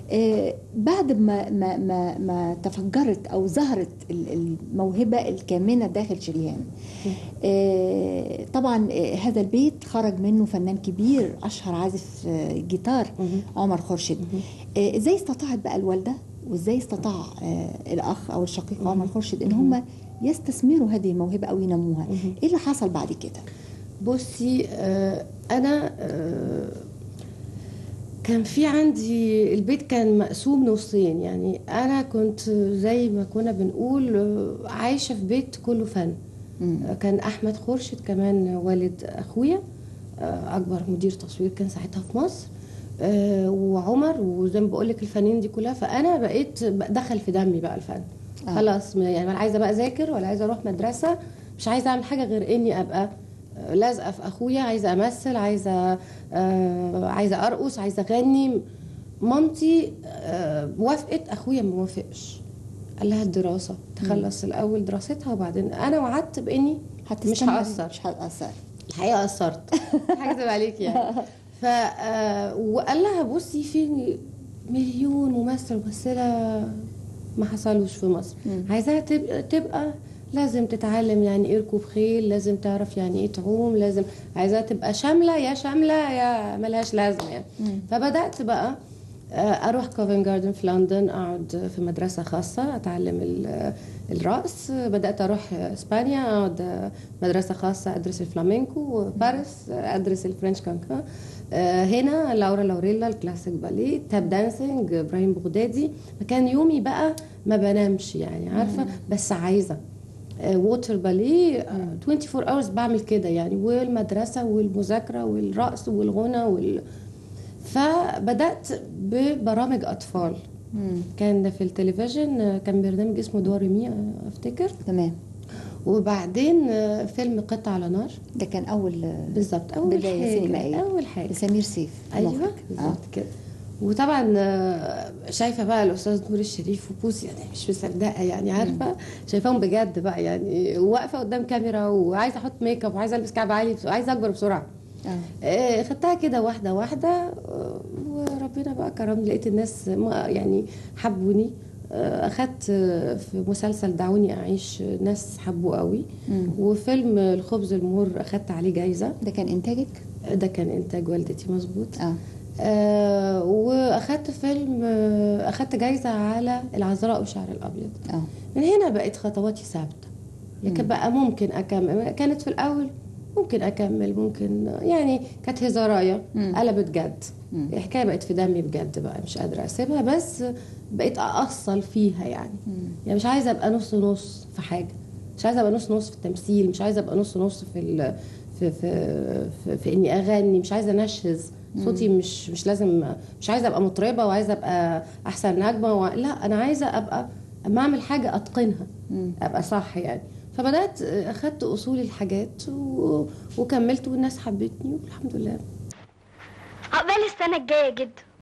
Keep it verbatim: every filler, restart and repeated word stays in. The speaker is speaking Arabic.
آه بعد ما ما ما ما تفجرت او ظهرت الموهبه الكامنه داخل شريهان، آه طبعا آه هذا البيت خرج منه فنان كبير اشهر عازف آه جيتار عمر خورشيد. آه ازاي استطاعت بقى الوالده وازاي استطاع آه الاخ او الشقيق عمر خورشيد ان هم يستثمروا هذه الموهبه او ينموها؟ ايه اللي حصل بعد كده؟ بصي آه انا آه كان في عندي البيت كان مقسوم نصين، يعني انا كنت زي ما كنا بنقول آه عايشه في بيت كله فن. آه كان احمد خورشيد كمان والد اخويا آه اكبر مدير تصوير كان ساعتها في مصر، آه وعمر، وزي ما بقول لك الفنانين دي كلها، فانا بقيت دخل في دمي بقى الفن. آه. خلاص يعني انا عايزه بقى اذاكر ولا عايزه اروح مدرسه، مش عايزه اعمل حاجه غير اني ابقى لازقه في اخويا، عايزه امثل، عايزه آه عايزه ارقص، عايزه اغني. مامتي آه وافقت، اخويا ما وافقش، قال لها الدراسه تخلص الاول دراستها وبعدين. انا وعدت باني مش هاثر مش هتاثر. الحقيقه قصرت هكذب عليك يعني. ف آه وقال لها بصي في مليون ممثل ممثله ما حصلوش في مصر، عايزاها تبقى, تبقى لازم تتعلم يعني ايه ركوب خيل، لازم تعرف يعني ايه تعوم، لازم عايزاها تبقى شامله، يا شامله يا ملهاش لازمه يعني. مم. فبدات بقى اروح كوفنت جاردن في لندن، اقعد في مدرسه خاصه اتعلم الرقص. بدات اروح اسبانيا اقعد مدرسه خاصه ادرس الفلامينكو، وباريس ادرس الفرنش كانكان. هنا لورا لوريلا الكلاسيك باليه، تاب دانسينج ابراهيم بغدادي. فكان يومي بقى ما بنامش يعني عارفه، بس عايزه ووتر باليه أربعة وعشرين اورز بعمل كده يعني، والمدرسه والمذاكره والرقص والغنى وال... فبدات ببرامج اطفال. مم. كان في التلفزيون كان برنامج اسمه دوريمي افتكر. تمام. وبعدين فيلم قطع على نار، ده كان اول بالظبط اول بدايه سينمائيه، اول حاجه لسمير سيف. ايوه بالظبط آه. كده. وطبعا شايفه بقى الاستاذ نور الشريف وبوسي، يعني مش مصدقه يعني عارفه، شايفاهم بجد بقى يعني، واقفه قدام كاميرا وعايزه احط ميك اب وعايزه البس كعب عالي وعايزه اكبر بسرعه. آه. خدتها كده واحده واحده، وربنا بقى كرمني، لقيت الناس يعني حبوني. اخدت في مسلسل دعوني اعيش ناس حبوه قوي. مم. وفيلم الخبز المر اخدت عليه جايزه. ده كان انتاجك؟ ده كان انتاج والدتي مظبوط. اه, آه واخدت فيلم آه اخدت جايزه على العذراء والشعر الابيض. اه من هنا بقت خطواتي ثابته يعني. بقى ممكن اكمل، كانت في الاول ممكن اكمل ممكن يعني، كانت هزارايه قلبت جد. الحكايه بقت في دمي بجد بقى، مش قادره اسيبها، بس بقيت اصل فيها يعني. مم. يعني مش عايزه ابقى نص نص في حاجه، مش عايزه ابقى نص نص في التمثيل، مش عايزه ابقى نص نص في ال... في, في في في اني اغني، مش عايزه انشز صوتي، مش مش لازم، مش عايزه ابقى مطربه وعايزه ابقى احسن نجمه و... لا انا عايزه ابقى اما اعمل حاجه اتقنها. مم. ابقى صح يعني. فبدات اخدت اصول الحاجات و... وكملت، والناس حبتني والحمد لله. عقبال السنه الجايه جدا.